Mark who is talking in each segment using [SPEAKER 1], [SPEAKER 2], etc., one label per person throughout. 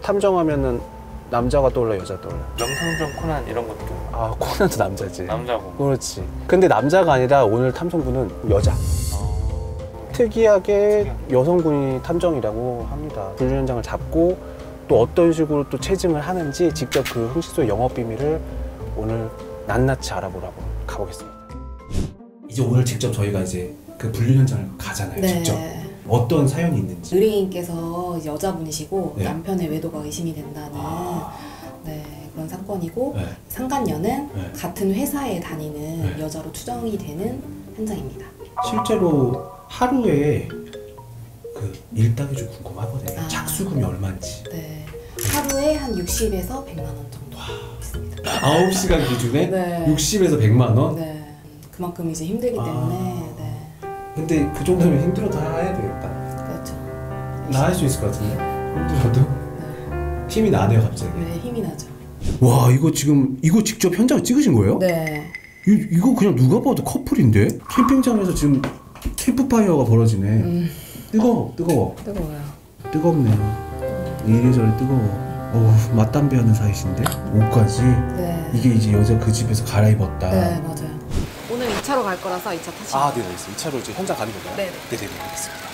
[SPEAKER 1] 탐정하면은 남자가 떠올라, 여자 떠올라?
[SPEAKER 2] 명탐정 코난 이런 것도.
[SPEAKER 1] 아, 코난도 남자지.
[SPEAKER 2] 남자고.
[SPEAKER 1] 그렇지. 근데 남자가 아니라 오늘 탐정분은 여자. 특이하게 여성분이 탐정이라고 합니다. 분류 현장을 잡고 또 어떤 식으로 또 체증을 하는지 직접 그 흥신소의 영업 비밀을 오늘 낱낱이 알아보라고 가보겠습니다. 이제 오늘 직접 저희가 이제 그 분류 현장을 가잖아요.
[SPEAKER 3] 네.
[SPEAKER 1] 직접. 어떤 사연이 있는지.
[SPEAKER 3] 의뢰인께서 여자분이시고
[SPEAKER 1] 네.
[SPEAKER 3] 남편의 외도가 의심이 된다는 네, 그런 사건이고
[SPEAKER 1] 네.
[SPEAKER 3] 상간녀는
[SPEAKER 1] 네.
[SPEAKER 3] 같은 회사에 다니는
[SPEAKER 1] 네.
[SPEAKER 3] 여자로 추정이 되는 현장입니다.
[SPEAKER 1] 실제로 하루에 그 일당이 좀 궁금하거든요. 착수금이
[SPEAKER 3] 네.
[SPEAKER 1] 얼마인지.
[SPEAKER 3] 네. 하루에 한 60에서 100만 원 정도 있습니다.
[SPEAKER 1] 9시간 기준에
[SPEAKER 3] 네.
[SPEAKER 1] 60에서 100만 원?
[SPEAKER 3] 네. 그만큼 이제 힘들기 때문에 네.
[SPEAKER 1] 근데 그 정도면 힘들어도 해야 되겠다.
[SPEAKER 3] 그렇죠.
[SPEAKER 1] 나 할 수 있을 것 같은데? 힘들어도?
[SPEAKER 3] 네.
[SPEAKER 1] 힘이 나네요 갑자기.
[SPEAKER 3] 네, 힘이 나죠.
[SPEAKER 1] 와, 이거 지금 이거 직접 현장을 찍으신 거예요?
[SPEAKER 3] 네.
[SPEAKER 1] 이거 그냥 누가 봐도 커플인데? 캠핑장에서 지금 캠프파이어가 벌어지네. 뜨거워.
[SPEAKER 3] 뜨거워요.
[SPEAKER 1] 뜨겁네요. 이래저래 뜨거워. 어우, 맞담배 하는 사이신데? 옷까지?
[SPEAKER 3] 네.
[SPEAKER 1] 이게 이제 여자 그 집에서 갈아입었다.
[SPEAKER 3] 네, 맞아요. 오늘 2차로 갈 거라서 2차 타시면.
[SPEAKER 1] 아, 네, 알겠습니다. 2차로 이제 현장 가는 건가요?
[SPEAKER 3] 네네.
[SPEAKER 1] 네네, 알겠습니다.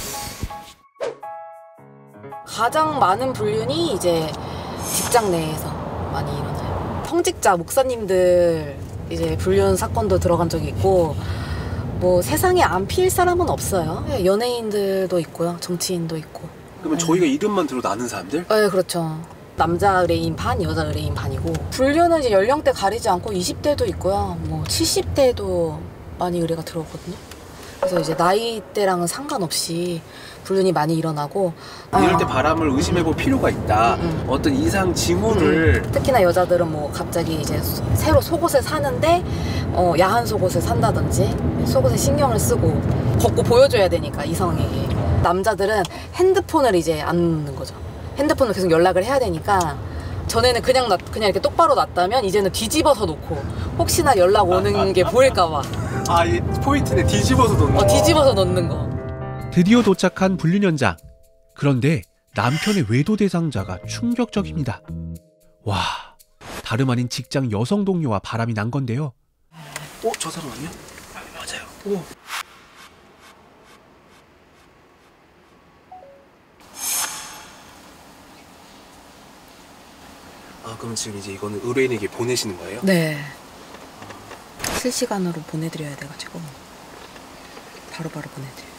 [SPEAKER 3] 가장 많은 불륜이 이제 직장 내에서 많이 일어나요. 성직자 목사님들 이제 불륜 사건도 들어간 적이 있고, 뭐 세상에 안 피일 사람은 없어요. 연예인들도 있고요, 정치인도 있고.
[SPEAKER 1] 그러면 저희가 이름만 들어도 아는 사람들?
[SPEAKER 3] 네, 그렇죠. 남자 의뢰인 반, 여자 의뢰인 반이고, 불륜은 이제 연령대 가리지 않고 20대도 있고요, 뭐 70대도 많이 의뢰가 들어오거든요. 그래서 이제 나이대랑은 상관없이 불륜이 많이 일어나고,
[SPEAKER 1] 이럴 때 바람을 의심해볼 필요가 있다. 어떤 이상 징후를.
[SPEAKER 3] 특히나 여자들은 뭐 갑자기 이제 새로 속옷을 사는데 야한 속옷을 산다든지 속옷에 신경을 쓰고 걷고 보여줘야 되니까 이성에게. 남자들은 핸드폰을 이제 안 놓는 거죠. 핸드폰을 계속 연락을 해야 되니까, 전에는 그냥 이렇게 똑바로 놨다면 이제는 뒤집어서 놓고 혹시나 연락 오는 게 보일까 봐.
[SPEAKER 1] 아, 이 포인트네. 뒤집어서 놓는 거.
[SPEAKER 3] 뒤집어서 놓는 거.
[SPEAKER 4] 드디어 도착한 불륜 현장. 그런데 남편의 외도 대상자가 충격적입니다. 와, 다름 아닌 직장 여성 동료와 바람이 난 건데요.
[SPEAKER 1] 저 사람 아니야? 맞아요. 아, 그럼 지금 이제 이거는 의뢰인에게 보내시는 거예요?
[SPEAKER 3] 네. 실시간으로 보내드려야 돼가지고 바로바로 보내드려요.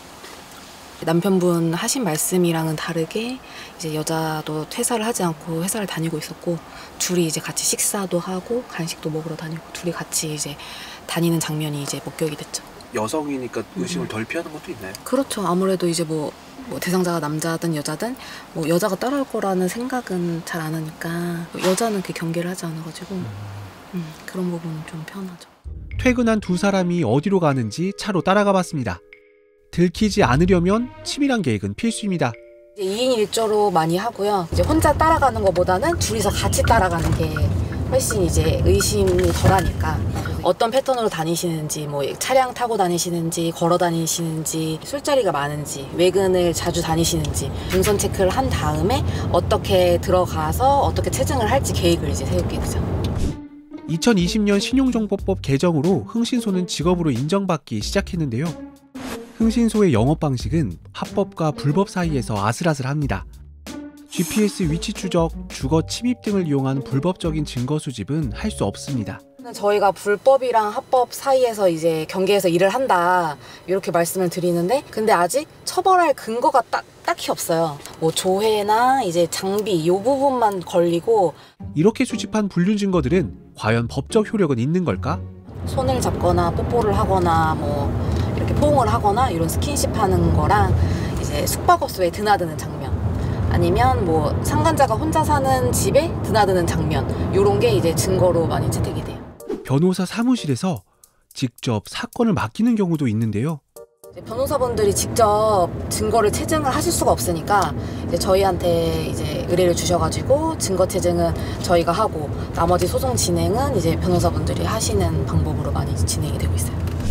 [SPEAKER 3] 남편분 하신 말씀이랑은 다르게 이제 여자도 퇴사를 하지 않고 회사를 다니고 있었고, 둘이 이제 같이 식사도 하고 간식도 먹으러 다니고 둘이 같이 이제 다니는 장면이 이제 목격이 됐죠.
[SPEAKER 1] 여성이니까 의심을 덜 피하는 것도 있나요?
[SPEAKER 3] 그렇죠. 아무래도 이제 뭐 대상자가 남자든 여자든 뭐 여자가 따라올 거라는 생각은 잘 안 하니까, 여자는 그 경계를 하지 않아가지고 그런 부분은 좀 편하죠.
[SPEAKER 4] 퇴근한 두 사람이 어디로 가는지 차로 따라가 봤습니다. 들키지 않으려면 치밀한 계획은 필수입니다.
[SPEAKER 3] 이제 2인 1조로 많이 하고요. 이제 혼자 따라가는 것보다는 둘이서 같이 따라가는 게 훨씬 이제 의심이 덜하니까, 어떤 패턴으로 다니시는지, 뭐 차량 타고 다니시는지, 걸어 다니시는지, 술자리가 많은지, 외근을 자주 다니시는지 동선 체크를 한 다음에 어떻게 들어가서 어떻게 체증을 할지 계획을 이제 세우게 되죠.
[SPEAKER 4] 2020년 신용정보법 개정으로 흥신소는 직업으로 인정받기 시작했는데요. 흥신소의 영업 방식은 합법과 불법 사이에서 아슬아슬합니다. GPS 위치 추적, 주거 침입 등을 이용한 불법적인 증거 수집은 할 수 없습니다.
[SPEAKER 3] 저희가 불법이랑 합법 사이에서 이제 경계에서 일을 한다, 이렇게 말씀을 드리는데, 근데 아직 처벌할 근거가 딱히 없어요. 뭐 조회나 이제 장비 이 부분만 걸리고.
[SPEAKER 4] 이렇게 수집한 불륜 증거들은 과연 법적 효력은 있는 걸까?
[SPEAKER 3] 손을 잡거나 뽀뽀를 하거나 뭐 이렇게 포옹을 하거나 이런 스킨십 하는 거랑, 이제 숙박업소에 드나드는 장면, 아니면 뭐 상간자가 혼자 사는 집에 드나드는 장면, 이런 게 이제 증거로 많이 채택이 돼요.
[SPEAKER 4] 변호사 사무실에서 직접 사건을 맡기는 경우도 있는데요.
[SPEAKER 3] 변호사분들이 직접 증거를 체증을 하실 수가 없으니까 이제 저희한테 이제 의뢰를 주셔가지고 증거 체증은 저희가 하고, 나머지 소송 진행은 이제 변호사분들이 하시는 방법으로 많이 진행이 되고 있어요.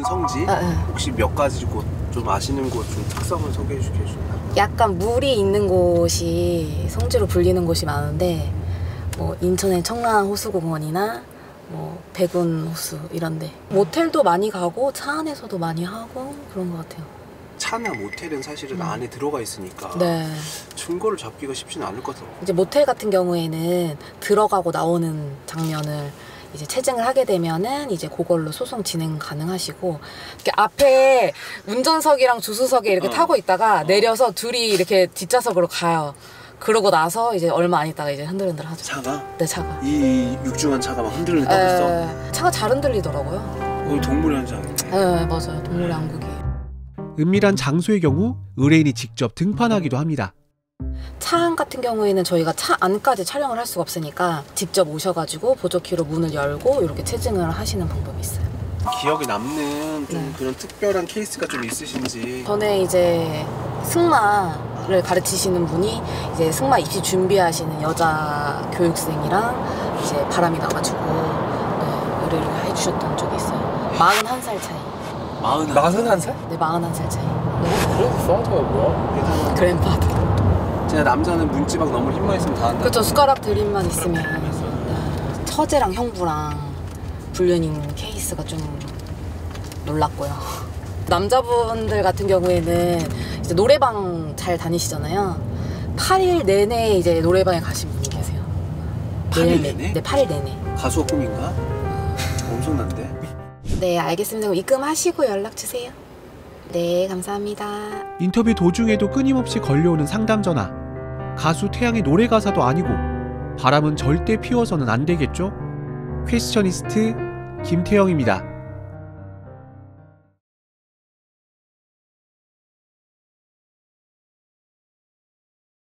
[SPEAKER 1] 싶은 성지 혹시 몇 가지 곳 좀 아시는 곳 좀 특성을 소개해 주시나요?
[SPEAKER 3] 약간 물이 있는 곳이 성지로 불리는 곳이 많은데 뭐 인천의 청라호수공원이나 뭐 백운호수 이런데 모텔도 많이 가고 차 안에서도 많이 하고 그런 것 같아요.
[SPEAKER 1] 차나 모텔은 사실은 안에 들어가 있으니까
[SPEAKER 3] 네.
[SPEAKER 1] 증거를 잡기가 쉽지는 않을 것 같아요.
[SPEAKER 3] 이제 모텔 같은 경우에는 들어가고 나오는 장면을 이제 체증을 하게 되면은 이제 그걸로 소송 진행 가능하시고 이렇게 앞에 운전석이랑 주수석에 이렇게 타고 있다가 내려서 둘이 이렇게 뒷좌석으로 가요. 그러고 나서 이제 얼마 안 있다가 이제 흔들흔들 하죠.
[SPEAKER 1] 차가?
[SPEAKER 3] 네, 차가.
[SPEAKER 1] 이 육중한 차가 막 흔들흔들 떠있어?
[SPEAKER 3] 차가 잘 흔들리더라고요.
[SPEAKER 1] 거기 동물의 현장이네.
[SPEAKER 3] 네, 맞아요. 동물의 왕국이에요.
[SPEAKER 4] 은밀한 장소의 경우 의뢰인이 직접 등판하기도 합니다.
[SPEAKER 3] 차 안 같은 경우에는 저희가 차 안까지 촬영을 할 수가 없으니까 직접 오셔가지고 보조키로 문을 열고 이렇게 체증을 하시는 방법이 있어요.
[SPEAKER 1] 기억에 남는 좀
[SPEAKER 3] 네.
[SPEAKER 1] 그런 특별한 케이스가 좀 있으신지.
[SPEAKER 3] 전에 이제 승마를 가르치시는 분이 이제 승마 입시 준비하시는 여자 교육생이랑 이제 바람이 나가지고 의뢰를 해주셨던 적이 있어요. 41살 차이.
[SPEAKER 2] 41살?
[SPEAKER 3] 네, 41살 차이.
[SPEAKER 2] 그래도 써줘야 뭐야?
[SPEAKER 3] 그랜파더.
[SPEAKER 1] 진짜 남자는 문지방 너무 힘만 있으면 다 한다.
[SPEAKER 3] 그렇죠. 숟가락 들림만 있으면. 네. 처제랑 형부랑 불륜인 케이스가 좀 놀랐고요. 남자분들 같은 경우에는 이제 노래방 잘 다니시잖아요. 8일 내내 이제 노래방에 가신 분이 계세요.
[SPEAKER 1] 8일 내내?
[SPEAKER 3] 네, 8일 내내.
[SPEAKER 1] 가수가 꿈인가? 엄청난데?
[SPEAKER 3] 네, 알겠습니다. 그럼 입금하시고 연락 주세요. 네, 감사합니다.
[SPEAKER 4] 인터뷰 도중에도 끊임없이 걸려오는 상담 전화. 가수 태양의 노래 가사도 아니고 바람은 절대 피워서는 안 되겠죠? 퀘스처니스트 김태영입니다.